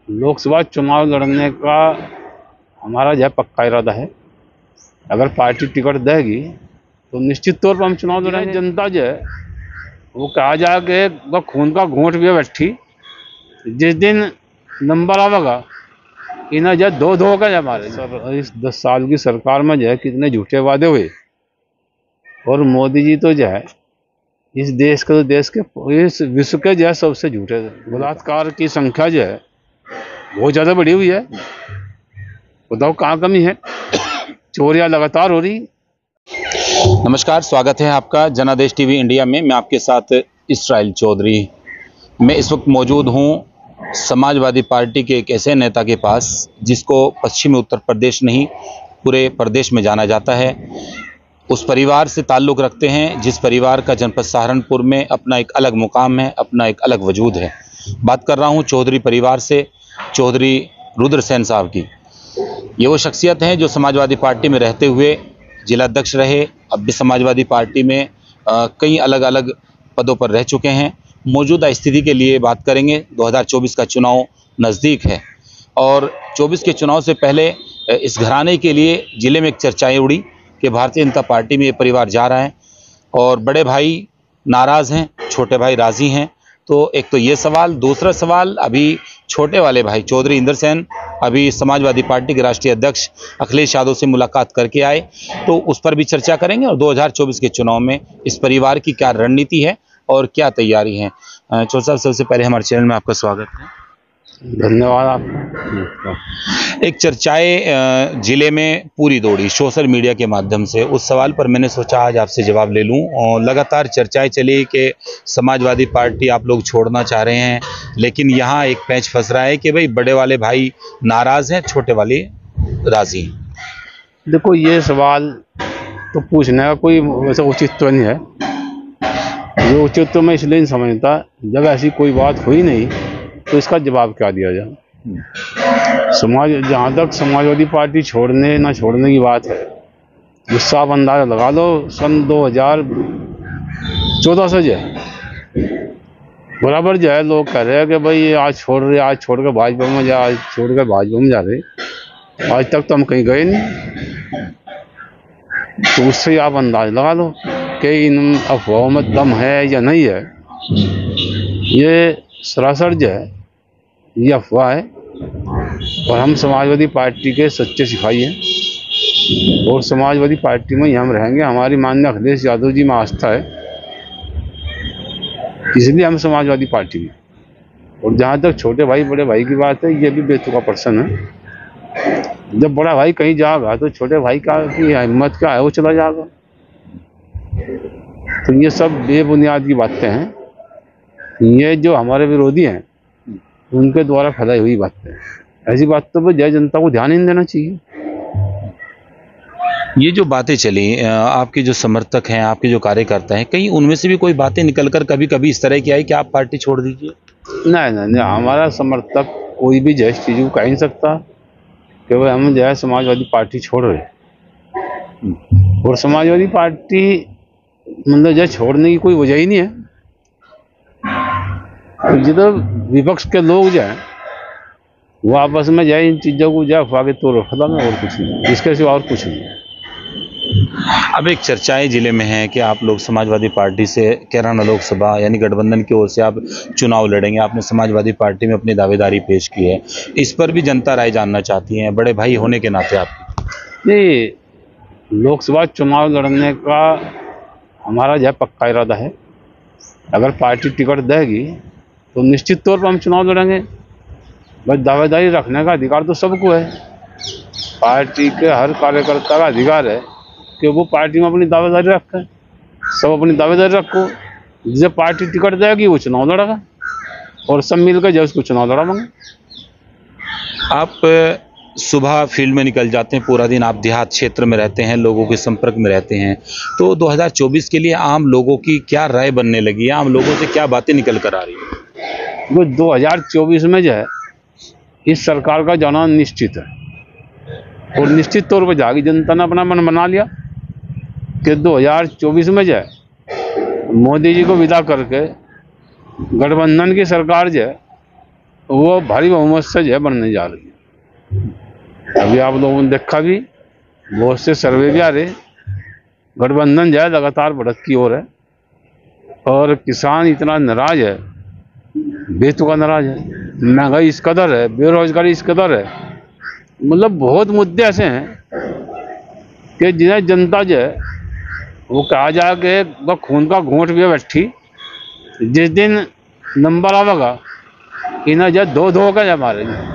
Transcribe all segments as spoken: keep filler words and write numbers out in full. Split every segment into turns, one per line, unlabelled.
लोकसभा चुनाव लड़ने का हमारा जो है पक्का इरादा है। अगर पार्टी टिकट देगी तो निश्चित तौर पर हम चुनाव लड़ेंगे। जनता जो है वो कहा जाए कि वह खून का घूंट भी बैठी, जिस दिन नंबर आवेगा इन्हें जो दो दो का हमारे सर इस दस साल की सरकार में जो है कितने झूठे वादे हुए, और मोदी जी तो जो है इस देश के देश के इस विश्व के जो है सबसे झूठे। बलात्कार की संख्या जो है बहुत ज़्यादा बढ़ी हुई है, बताओ कहाँ कमी है? चोरियां लगातार हो रही।
नमस्कार, स्वागत है आपका जनादेश टीवी इंडिया में। मैं आपके साथ इसराइल चौधरी। मैं इस वक्त मौजूद हूं समाजवादी पार्टी के एक ऐसे नेता के पास जिसको पश्चिमी उत्तर प्रदेश नहीं पूरे प्रदेश में जाना जाता है। उस परिवार से ताल्लुक़ रखते हैं जिस परिवार का जनपद सहारनपुर में अपना एक अलग मुकाम है, अपना एक अलग वजूद है। बात कर रहा हूं चौधरी परिवार से, चौधरी रुद्रसेन साहब की। ये वो शख्सियत हैं जो समाजवादी पार्टी में रहते हुए जिलाध्यक्ष रहे, अब भी समाजवादी पार्टी में आ, कई अलग अलग पदों पर रह चुके हैं। मौजूदा स्थिति के लिए बात करेंगे। दो हज़ार चौबीस का चुनाव नज़दीक है और चौबीस के चुनाव से पहले इस घराने के लिए ज़िले में एक चर्चाएं उड़ी कि भारतीय जनता पार्टी में ये परिवार जा रहा है और बड़े भाई नाराज़ हैं, छोटे भाई राज़ी हैं। तो एक तो ये सवाल, दूसरा सवाल, अभी छोटे वाले भाई चौधरी इंद्रसेन अभी समाजवादी पार्टी के राष्ट्रीय अध्यक्ष अखिलेश यादव से मुलाकात करके आए, तो उस पर भी चर्चा करेंगे और दो हज़ार चौबीस के चुनाव में इस परिवार की क्या रणनीति है और क्या तैयारी है। चौधरी साहब, सबसे पहले हमारे चैनल में आपका स्वागत है।
धन्यवाद आपका।
एक चर्चाएं जिले में पूरी दौड़ी सोशल मीडिया के माध्यम से, उस सवाल पर मैंने सोचा आज आपसे जवाब ले लूं। और लगातार चर्चाएं चली कि समाजवादी पार्टी आप लोग छोड़ना चाह रहे हैं, लेकिन यहां एक पैंच फंस रहा है कि भाई बड़े वाले भाई नाराज हैं, छोटे वाले राजी हैं।
देखो, ये सवाल तो पूछने का कोई वैसा उचित तो नहीं है। ये उचित तो मैं इसलिए नहीं समझता, जब ऐसी कोई बात हुई नहीं तो इसका जवाब क्या दिया जाए। समाज जहाँ तक समाजवादी पार्टी छोड़ने ना छोड़ने की बात है, गुस्सा आप अंदाजा लगा लो। सन दो हज़ार चौदह से जो है बराबर जो है लोग कह रहे हैं कि भाई आज छोड़ रहे, आज छोड़ कर भाजपा में जा, आज छोड़ कर भाजपा में जा रहे। आज तक तो हम कहीं गए नहीं, तो उससे आप अंदाजा लगा लो कि इन अफवाहों में दम है या नहीं है। ये सरासर जो है ये अफवाह है और हम समाजवादी पार्टी के सच्चे सिपाही हैं और समाजवादी पार्टी में ही हम रहेंगे। हमारी माननीय अखिलेश यादव जी में आस्था है, इसलिए हम समाजवादी पार्टी में। और जहाँ तक छोटे भाई बड़े भाई की बात है, ये भी बेतुका प्रश्न है। जब बड़ा भाई कहीं जाएगा तो छोटे भाई का की हिम्मत क्या है, वो चला जाएगा। तो ये सब बेबुनियाद की बातें हैं, ये जो हमारे विरोधी हैं उनके द्वारा फैलाई हुई बातें हैं। ऐसी बातों पर जय जनता को ध्यान नहीं देना चाहिए।
ये जो बातें चली, आपके जो समर्थक हैं, आपके जो कार्यकर्ता हैं, कहीं उनमें से भी कोई बातें निकलकर कभी कभी इस तरह की आई कि आप पार्टी छोड़ दीजिए?
नहीं नहीं नहीं, हमारा समर्थक कोई भी जय चीज़ को कह नहीं सकता कि भाई हम जो है समाजवादी पार्टी छोड़ रहे। और समाजवादी पार्टी मतलब जो छोड़ने की कोई वजह ही नहीं है। जिधर विपक्ष के लोग जो हैं वो आपस में जाए इन चीज़ों को जाए अफवाह के तौर पर फैलाना, और कुछ नहीं, इसके सिवा और कुछ नहीं है।
अब एक चर्चाएं जिले में है कि आप लोग समाजवादी पार्टी से कैराना लोकसभा यानी गठबंधन की ओर से आप चुनाव लड़ेंगे। आपने समाजवादी पार्टी में अपनी दावेदारी पेश की है, इस पर भी जनता राय जानना चाहती है, बड़े भाई होने के नाते आपकी।
नहीं, लोकसभा चुनाव लड़ने का हमारा जो है पक्का इरादा है। अगर पार्टी टिकट देगी तो निश्चित तौर पर हम चुनाव लड़ेंगे। बस दावेदारी रखने का अधिकार तो सबको है। पार्टी के हर कार्यकर्ता का अधिकार है कि वो पार्टी में अपनी दावेदारी रखे। सब अपनी दावेदारी रखो, जिसे पार्टी टिकट देगी वो चुनाव लड़ेगा और सब मिलकर जो उसको चुनाव लड़ाएंगे।
आप सुबह फील्ड में निकल जाते हैं, पूरा दिन आप देहात क्षेत्र में रहते हैं, लोगों के संपर्क में रहते हैं, तो दो हज़ार चौबीस के लिए आम लोगों की क्या राय बनने लगी है? आम लोगों से क्या बातें निकल कर आ रही है?
वो दो हज़ार चौबीस में जो है इस सरकार का जाना निश्चित है और निश्चित तौर पर जागी। जनता ने अपना मन बना लिया कि दो हज़ार चौबीस में जो है मोदी जी को विदा करके गठबंधन की सरकार जो है वो भारी बहुमत से जो है बनने जा रही है। अभी आप लोगों ने देखा भी, बहुत से सर्वे भी आ रहे, गठबंधन जो है लगातार बढ़त की ओर है और किसान इतना नाराज है, बेतुका नाराज है, महंगाई इस कदर है, बेरोजगारी इस कदर है, मतलब बहुत मुद्दे ऐसे हैं कि जिन्हें जनता जो है वो कहा जाए कि वह खून का घूंट भी बैठी, जिस दिन नंबर आवेगा इन्हें जो दो दो का जमा मारेंगे।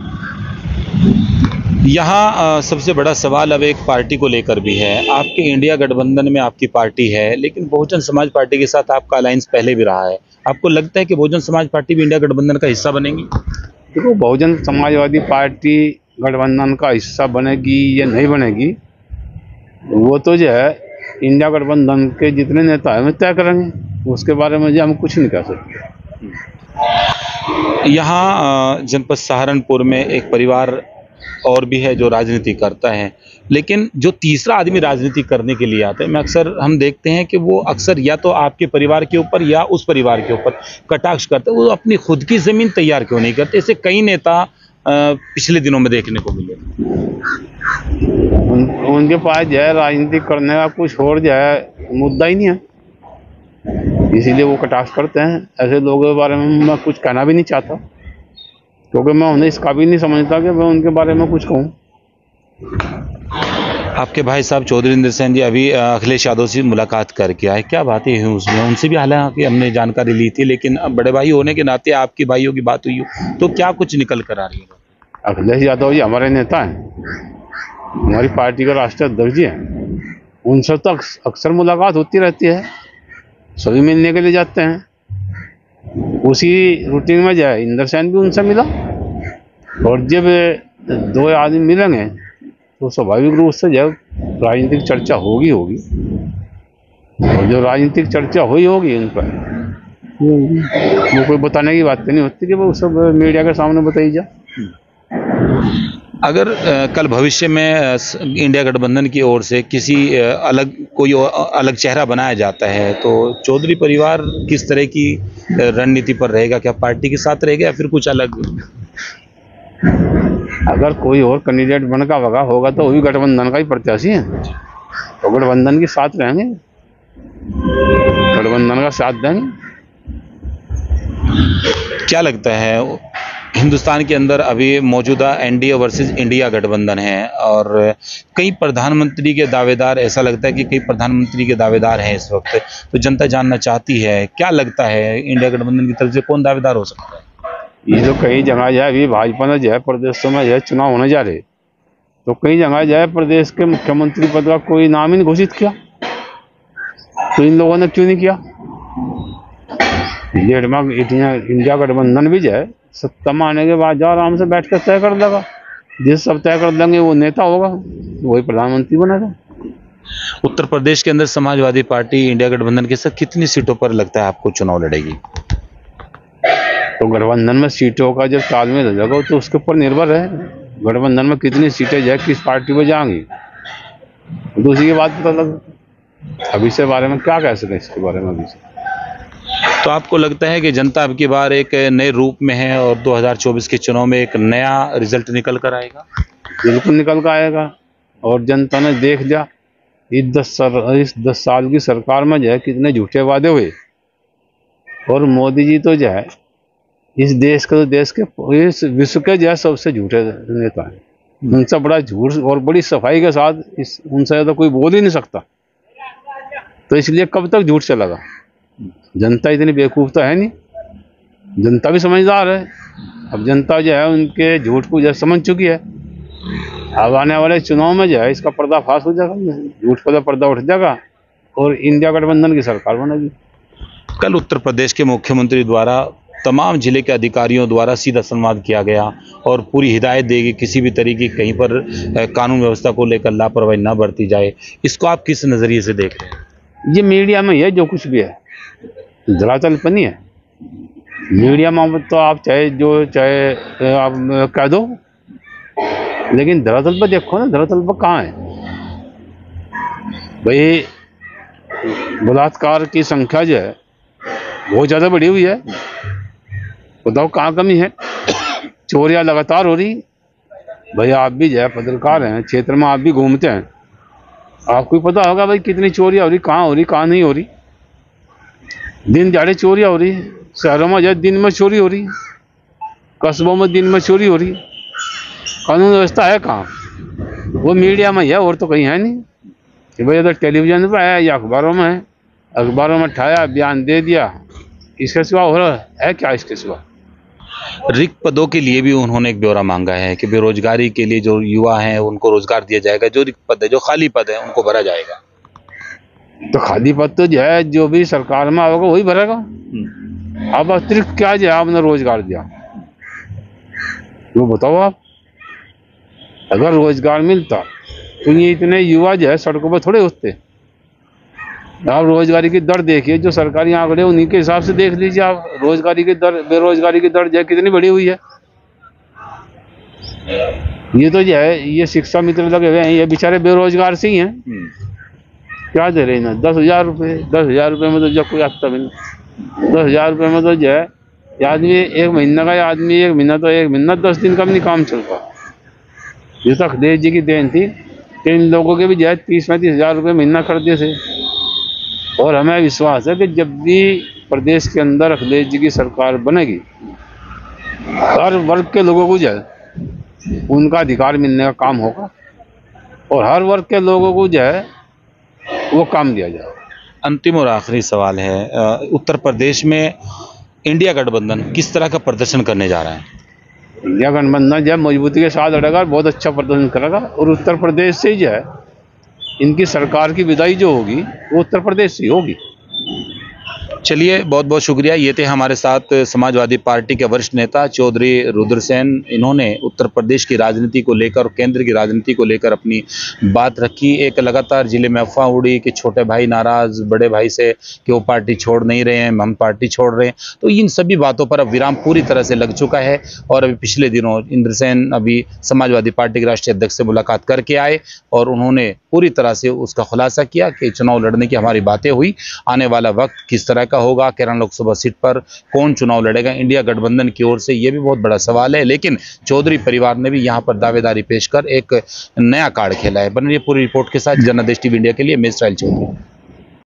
यहाँ अ, सबसे बड़ा सवाल अब एक पार्टी को लेकर भी है। आपके इंडिया गठबंधन में आपकी पार्टी है, लेकिन बहुजन समाज पार्टी के साथ आपका अलायंस पहले भी रहा है। आपको लगता है कि बहुजन समाज पार्टी भी इंडिया गठबंधन का हिस्सा बनेगी?
देखो, बहुजन समाजवादी पार्टी गठबंधन का हिस्सा बनेगी या नहीं बनेगी, वो तो जो है इंडिया गठबंधन के जितने नेता हैं तय करेंगे, उसके बारे में जो हम कुछ नहीं कह सकते।
यहाँ अ, जनपद सहारनपुर में एक परिवार और भी है जो राजनीति करता है, लेकिन जो तीसरा आदमी राजनीति करने के लिए आता है, मैं अक्सर हम देखते हैं कि वो अक्सर या तो आपके परिवार के ऊपर या उस परिवार के ऊपर कटाक्ष करते हैं। वो अपनी खुद की जमीन तैयार क्यों नहीं करते? ऐसे कई नेता अ, पिछले दिनों में देखने को मिले।
उन, उनके पास जो है राजनीति करने का कुछ और जो है मुद्दा ही नहीं है, इसीलिए वो कटाक्ष करते हैं। ऐसे लोगों के बारे में मैं कुछ कहना भी नहीं चाहता, क्योंकि मैं उन्हें इस काबिल नहीं समझता कि मैं उनके बारे में कुछ कहूँ।
आपके भाई साहब चौधरी इंद्र सेन जी अभी अ, अखिलेश यादव से मुलाकात करके आए, क्या बातें हुई उसमें? उनसे भी हालांकि हमने जानकारी ली थी, लेकिन अब बड़े भाई होने के नाते आपकी भाइयों की बात हुई हो तो क्या कुछ निकल कर आ रही है?
अखिलेश यादव जी हमारे नेता हैं, हमारी पार्टी के राष्ट्रीय अध्यक्ष जी हैं, उनसे तो अक्स, अक्सर मुलाकात होती रहती है, सभी मिलने के लिए जाते हैं। उसी रूटीन में जो है इंद्र सेन भी उनसे मिला, और जब दो आदमी मिलेंगे तो स्वाभाविक रूप से जो राजनीतिक चर्चा होगी होगी और जो राजनीतिक चर्चा हुई होगी उन पर वो कोई बताने की बात नहीं होती कि वो सब मीडिया के सामने बताई जाए।
अगर अ, कल भविष्य में अ, स- इंडिया गठबंधन की ओर से किसी अ, अलग कोई और अलग चेहरा बनाया जाता है तो चौधरी परिवार किस तरह की अ, रणनीति पर रहेगा? क्या पार्टी के साथ रहेगा या फिर कुछ अलग?
अगर कोई और कैंडिडेट बन का वगा होगा तो वो भी गठबंधन का ही प्रत्याशी है, तो गठबंधन के साथ रहेंगे, गठबंधन का साथ देंगे।
क्या लगता है हिंदुस्तान के अंदर अभी मौजूदा एनडीए वर्सेस इंडिया गठबंधन है और कई प्रधानमंत्री के दावेदार, ऐसा लगता है कि कई प्रधानमंत्री के दावेदार हैं इस वक्त, तो जनता जानना चाहती है क्या लगता है इंडिया गठबंधन की तरफ से कौन दावेदार हो सकता है?
ये जो कई जगह जो है अभी भाजपा ने जो है प्रदेशों में जो है चुनाव होने जा रहे, तो कई जगह जो है प्रदेश के मुख्यमंत्री पद का कोई नाम ही नहीं घोषित किया, तो इन लोगों ने क्यों नहीं किया? ये इंडिया गठबंधन भी जो है सत्ता में आने के बाद जो आराम से बैठ कर तय कर देगा, जिस सब तय कर देंगे वो नेता होगा, वही प्रधानमंत्री बनेगा।
उत्तर प्रदेश के अंदर समाजवादी पार्टी इंडिया गठबंधन के साथ कितनी सीटों पर लगता है आपको चुनाव लड़ेगी?
तो गठबंधन में सीटों का जब तालमेल हो जाएगा तो उसके ऊपर निर्भर है, गठबंधन में कितनी सीटें जो है किस पार्टी में जाएंगी तो उसी की बात पता लग। अभी से बारे में क्या कह सकें इसके बारे में अभी से।
तो आपको लगता है कि जनता अब की बार एक नए रूप में है और दो हज़ार चौबीस के चुनाव में एक नया रिजल्ट निकल कर आएगा?
बिल्कुल निकल कर आएगा, और जनता ने देख लिया इस दस साल इस दस साल की सरकार में जो है कितने झूठे वादे हुए, और मोदी जी तो जो है इस देश के देश के इस विश्व के जो है सबसे झूठे नेता हैं। उनसे बड़ा झूठ और बड़ी सफाई के साथ इस उनसे तो कोई बोल ही नहीं सकता, तो इसलिए कब तक झूठ चलेगा? जनता इतनी बेवकूफ़ तो है नहीं, जनता भी समझदार है। अब जनता जो है उनके झूठ को जो है समझ चुकी है, अब आने वाले चुनाव में जो है इसका पर्दाफाश हो जाएगा, झूठ का पर्दा उठ जाएगा और इंडिया गठबंधन की सरकार बनेगी।
कल उत्तर प्रदेश के मुख्यमंत्री द्वारा तमाम जिले के अधिकारियों द्वारा सीधा संवाद किया गया और पूरी हिदायत देगी किसी भी तरीके की कहीं पर अ, कानून व्यवस्था को लेकर लापरवाही ना बरती जाए। इसको आप किस नज़रिए से देख रहे हैं?
ये मीडिया में है जो कुछ भी है, धरातल पर नहीं है। मीडिया में तो आप चाहे जो चाहे आप कह दो, लेकिन धरातल पर देखो ना, धरातल पर कहाँ है भाई? बलात्कार की संख्या जो है बहुत ज़्यादा बढ़ी हुई है, बताओ कहाँ कमी है? चोरियां लगातार हो रही। भैया आप भी जो है पत्रकार हैं, क्षेत्र में आप भी घूमते हैं, आपको भी पता होगा भाई कितनी चोरियां हो रही, कहाँ हो रही, कहाँ नहीं हो रही। दिन दिहाड़े चोरियां हो रही, शहरों में जो है दिन में चोरी हो रही, कस्बों में दिन में चोरी हो रही। कानून व्यवस्था है कहाँ? वो मीडिया में ही है और तो कहीं है नहीं कि भाई अगर टेलीविजन पर है या अखबारों में है, अखबारों में उठाया बयान दे दिया, इसके सिवा हो रहा है क्या? इसके सिवा
रिक्त पदों के लिए भी उन्होंने एक ब्यौरा मांगा है कि बेरोजगारी के लिए जो युवा हैं उनको रोजगार दिया जाएगा, जो रिक्त पद है, जो खाली पद है, उनको भरा जाएगा।
तो खाली पद तो जो है जो भी सरकार में होगा वही भरेगा। अब अतिरिक्त क्या जो है आपने रोजगार दिया, वो बताओ आप। अगर रोजगार मिलता तो ये इतने युवा जो है सड़कों पर थोड़े होते। आप रोजगारी की दर देखिए, जो सरकारी आंकड़े उन्हीं के हिसाब से देख लीजिए आप। रोजगारी की दर, बेरोजगारी की दर जो है कितनी बढ़ी हुई है। ये तो जो है ये शिक्षा मित्र लगे हुए हैं, ये बेचारे बेरोजगार से ही हैं। क्या दे रहे हैं ना? दस हजार रुपये दस हजार रुपये में तो जब कोई आता भी नहीं। दस हजार रुपये में तो जो है आदमी एक महीना का आदमी एक महीना तो एक महीना दस दिन का भी नहीं काम चलता। ये तो अखिलेश जी की देन थी कि इन लोगों के भी जो है तीस पैंतीस हजार रुपये महीना कर दिए थे। और हमें विश्वास है कि जब भी प्रदेश के अंदर अखिलेश जी की सरकार बनेगी, हर वर्ग के लोगों को जो है उनका अधिकार मिलने का काम होगा और हर वर्ग के लोगों को जो है वो काम दिया जाएगा।
अंतिम और आखिरी सवाल है, अ, उत्तर प्रदेश में इंडिया गठबंधन किस तरह का प्रदर्शन करने जा रहा है?
इंडिया गठबंधन जो है मजबूती के साथ लड़ेगा, बहुत अच्छा प्रदर्शन करेगा और उत्तर प्रदेश से ही जो है इनकी सरकार की विदाई जो होगी वो उत्तर प्रदेश से होगी।
चलिए, बहुत बहुत शुक्रिया। ये थे हमारे साथ समाजवादी पार्टी के वरिष्ठ नेता चौधरी रुद्रसेन। इन्होंने उत्तर प्रदेश की राजनीति को लेकर, केंद्र की राजनीति को लेकर अपनी बात रखी। एक लगातार जिले में अफवाह उड़ी कि छोटे भाई नाराज बड़े भाई से कि वो पार्टी छोड़ नहीं रहे हैं, हम पार्टी छोड़ रहे हैं। तो इन सभी बातों पर अब विराम पूरी तरह से लग चुका है। और अभी पिछले दिनों इंद्रसेन अभी समाजवादी पार्टी के राष्ट्रीय अध्यक्ष से मुलाकात करके आए और उन्होंने पूरी तरह से उसका खुलासा किया कि चुनाव लड़ने की हमारी बातें हुई। आने वाला वक्त किस तरह का होगा, केरल लोकसभा सीट पर कौन चुनाव लड़ेगा इंडिया गठबंधन की ओर से, यह भी बहुत बड़ा सवाल है। लेकिन चौधरी परिवार ने भी यहां पर दावेदारी पेश कर एक नया कार्ड खेला है। बन रही पूरी रिपोर्ट के साथ जनादेश टीवी इंडिया के लिए मैं इस्राइल चौधरी।